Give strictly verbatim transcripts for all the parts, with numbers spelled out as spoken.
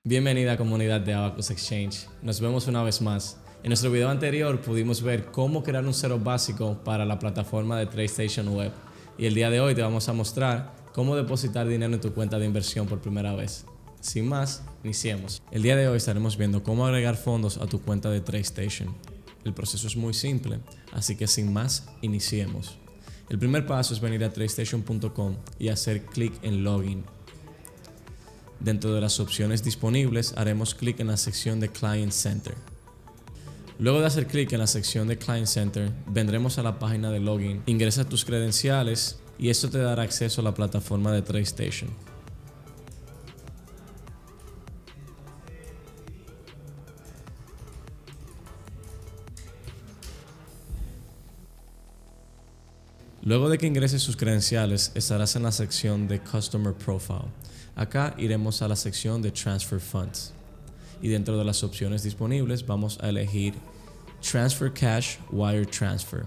Bienvenida comunidad de Abacus Exchange. Nos vemos una vez más. En nuestro video anterior pudimos ver cómo crear un setup básico para la plataforma de TradeStation Web. Y el día de hoy te vamos a mostrar cómo depositar dinero en tu cuenta de inversión por primera vez. Sin más, iniciemos. El día de hoy estaremos viendo cómo agregar fondos a tu cuenta de TradeStation. El proceso es muy simple, así que sin más, iniciemos. El primer paso es venir a tradestation punto com y hacer clic en Login. Dentro de las opciones disponibles, haremos clic en la sección de Client Center. Luego de hacer clic en la sección de Client Center, vendremos a la página de Login. Ingresa tus credenciales y esto te dará acceso a la plataforma de TradeStation. Luego de que ingreses sus credenciales, estarás en la sección de Customer Profile. Acá iremos a la sección de Transfer Funds. Y dentro de las opciones disponibles vamos a elegir Transfer Cash Wire Transfer.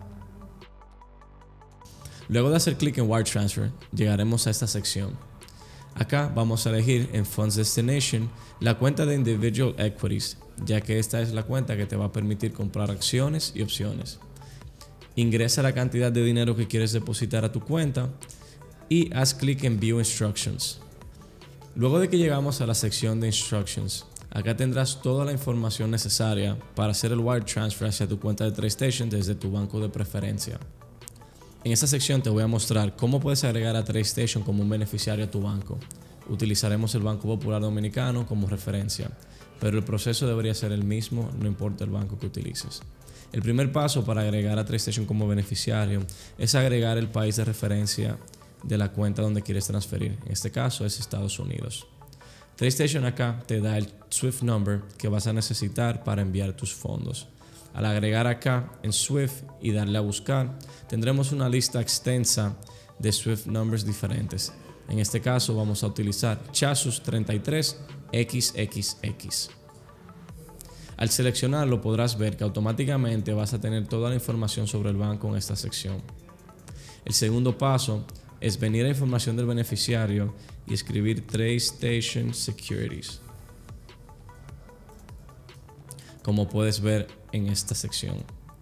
Luego de hacer clic en Wire Transfer, llegaremos a esta sección. Acá vamos a elegir en Funds Destination la cuenta de Individual Equities, ya que esta es la cuenta que te va a permitir comprar acciones y opciones. Ingresa la cantidad de dinero que quieres depositar a tu cuenta y haz clic en View Instructions. Luego de que llegamos a la sección de Instructions, acá tendrás toda la información necesaria para hacer el wire transfer hacia tu cuenta de TradeStation desde tu banco de preferencia. En esta sección te voy a mostrar cómo puedes agregar a TradeStation como un beneficiario a tu banco. Utilizaremos el Banco Popular Dominicano como referencia, pero el proceso debería ser el mismo, no importa el banco que utilices. El primer paso para agregar a TradeStation como beneficiario es agregar el país de referencia de la cuenta donde quieres transferir. En este caso es Estados Unidos. TradeStation acá te da el Swift number que vas a necesitar para enviar tus fondos. Al agregar acá en Swift y darle a buscar, tendremos una lista extensa de Swift numbers diferentes. En este caso vamos a utilizar Chasus treinta y tres equis equis equis. Al seleccionarlo podrás ver que automáticamente vas a tener toda la información sobre el banco en esta sección. El segundo paso es venir a información del beneficiario y escribir TradeStation Securities, como puedes ver en esta sección.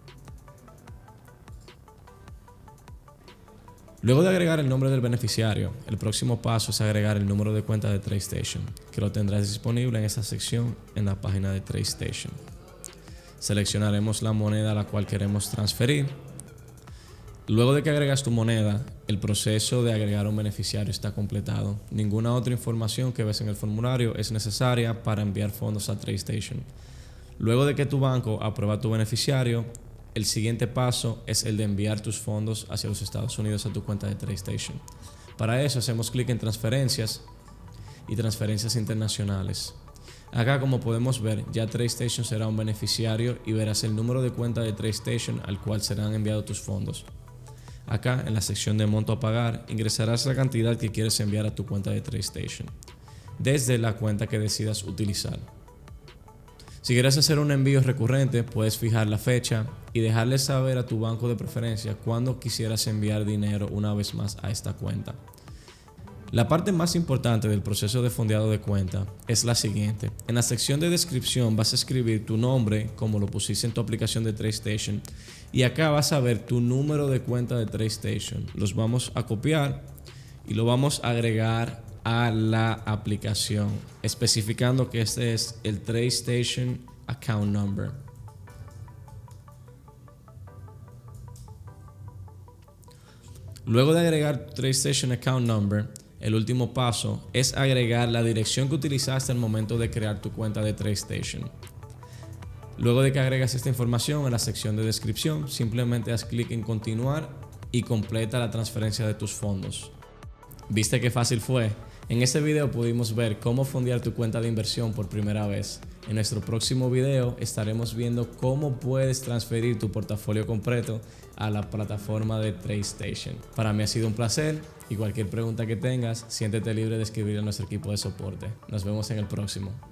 Luego de agregar el nombre del beneficiario, el próximo paso es agregar el número de cuenta de TradeStation, que lo tendrás disponible en esta sección en la página de TradeStation. Seleccionaremos la moneda a la cual queremos transferir. Luego de que agregas tu moneda, el proceso de agregar un beneficiario está completado. Ninguna otra información que ves en el formulario es necesaria para enviar fondos a TradeStation. Luego de que tu banco aprueba tu beneficiario, el siguiente paso es el de enviar tus fondos hacia los Estados Unidos a tu cuenta de TradeStation. Para eso hacemos clic en Transferencias y Transferencias Internacionales. Acá, como podemos ver, ya TradeStation será un beneficiario y verás el número de cuenta de TradeStation al cual serán enviados tus fondos. Acá, en la sección de monto a pagar, ingresarás la cantidad que quieres enviar a tu cuenta de TradeStation, desde la cuenta que decidas utilizar. Si quieres hacer un envío recurrente, puedes fijar la fecha y dejarle saber a tu banco de preferencia cuándo quisieras enviar dinero una vez más a esta cuenta. La parte más importante del proceso de fondeado de cuenta es la siguiente. En la sección de descripción vas a escribir tu nombre, como lo pusiste en tu aplicación de TradeStation, y acá vas a ver tu número de cuenta de TradeStation. Los vamos a copiar y lo vamos a agregar a la aplicación, especificando que este es el TradeStation Account Number. Luego de agregar TradeStation Account Number, el último paso es agregar la dirección que utilizaste al momento de crear tu cuenta de TradeStation. Luego de que agregas esta información en la sección de descripción, simplemente haz clic en continuar y completa la transferencia de tus fondos. ¿Viste qué fácil fue? En este video pudimos ver cómo fondear tu cuenta de inversión por primera vez. En nuestro próximo video estaremos viendo cómo puedes transferir tu portafolio completo a la plataforma de TradeStation. Para mí ha sido un placer y cualquier pregunta que tengas, siéntete libre de escribir a nuestro equipo de soporte. Nos vemos en el próximo.